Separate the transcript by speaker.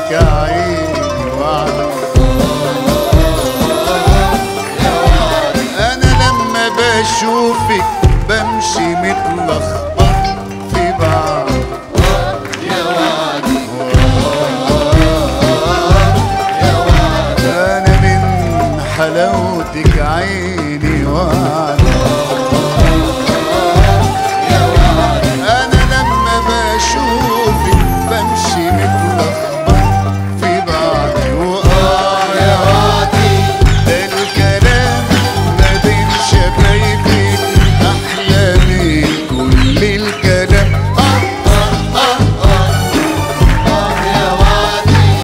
Speaker 1: يا عيني وعدي. انا لما بشوفك بمشي متلخبط في بعض يا وعدي. يا وعدي انا من حلاوتك عيني وعدي.